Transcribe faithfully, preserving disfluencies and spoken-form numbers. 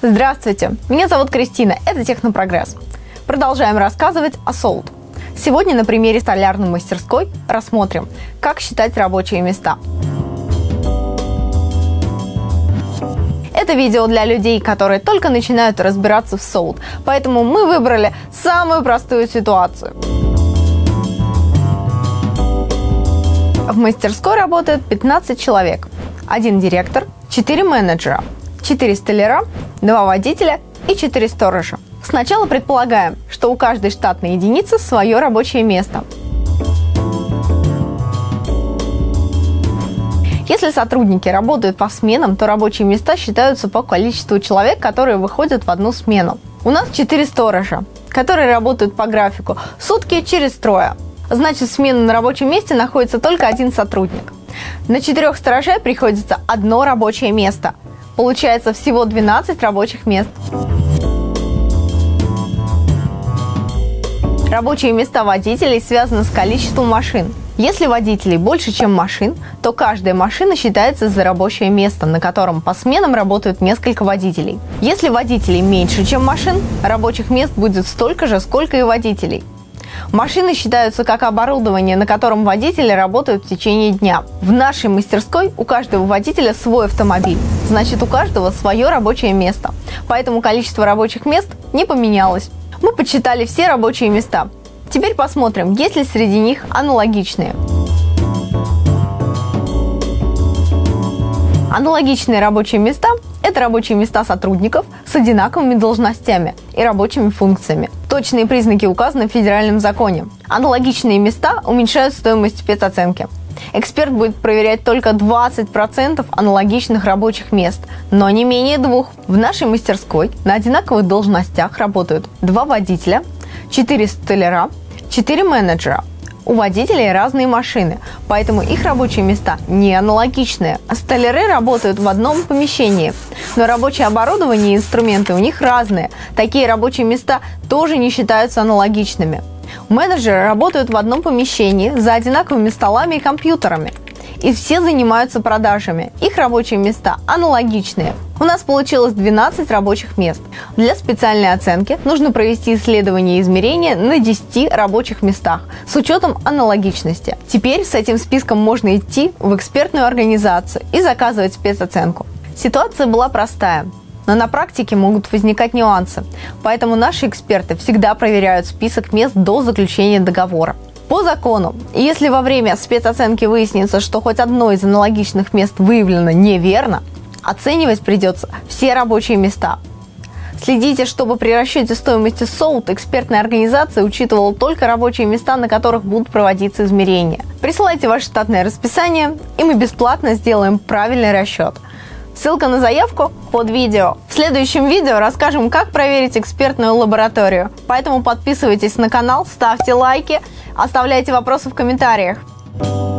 Здравствуйте, меня зовут Кристина, это Технопрогресс. Продолжаем рассказывать о Salt. Сегодня на примере столярной мастерской рассмотрим, как считать рабочие места. Это видео для людей, которые только начинают разбираться в Salt, поэтому мы выбрали самую простую ситуацию. В мастерской работает пятнадцать человек, один директор, четыре менеджера, четыре столяра, два водителя и четыре сторожа. Сначала предполагаем, что у каждой штатной единицы свое рабочее место. Если сотрудники работают по сменам, то рабочие места считаются по количеству человек, которые выходят в одну смену. У нас четыре сторожа, которые работают по графику сутки через трое. Значит, в смену на рабочем месте находится только один сотрудник. На четырех сторожей приходится одно рабочее место. Получается всего двенадцать рабочих мест. Рабочие места водителей связаны с количеством машин. Если водителей больше, чем машин, то каждая машина считается за рабочее место, на котором по сменам работают несколько водителей. Если водителей меньше, чем машин, рабочих мест будет столько же, сколько и водителей. Машины считаются как оборудование, на котором водители работают в течение дня. В нашей мастерской у каждого водителя свой автомобиль, значит, у каждого свое рабочее место. Поэтому количество рабочих мест не поменялось. Мы подсчитали все рабочие места. Теперь посмотрим, есть ли среди них аналогичные. Аналогичные рабочие места – это рабочие места сотрудников с одинаковыми должностями и рабочими функциями. Точные признаки указаны в федеральном законе. Аналогичные места уменьшают стоимость спецоценки. Эксперт будет проверять только двадцать процентов аналогичных рабочих мест, но не менее двух. В нашей мастерской на одинаковых должностях работают два водителя, четыре столяра, четыре менеджера. У водителей разные машины, поэтому их рабочие места не аналогичные. Столяры работают в одном помещении, но рабочее оборудование и инструменты у них разные. Такие рабочие места тоже не считаются аналогичными. Менеджеры работают в одном помещении за одинаковыми столами и компьютерами. И все занимаются продажами. Их рабочие места аналогичные. У нас получилось двенадцать рабочих мест. Для специальной оценки нужно провести исследование и измерения на десяти рабочих местах с учетом аналогичности. Теперь с этим списком можно идти в экспертную организацию и заказывать спецоценку. Ситуация была простая, но на практике могут возникать нюансы. Поэтому наши эксперты всегда проверяют список мест до заключения договора. По закону, если во время спецоценки выяснится, что хоть одно из аналогичных мест выявлено неверно, оценивать придется все рабочие места. Следите, чтобы при расчете стоимости Salt экспертная организация учитывала только рабочие места, на которых будут проводиться измерения. Присылайте ваше штатное расписание, и мы бесплатно сделаем правильный расчет. Ссылка на заявку под видео. В следующем видео расскажем, как проверить экспертную лабораторию. Поэтому подписывайтесь на канал, ставьте лайки, оставляйте вопросы в комментариях.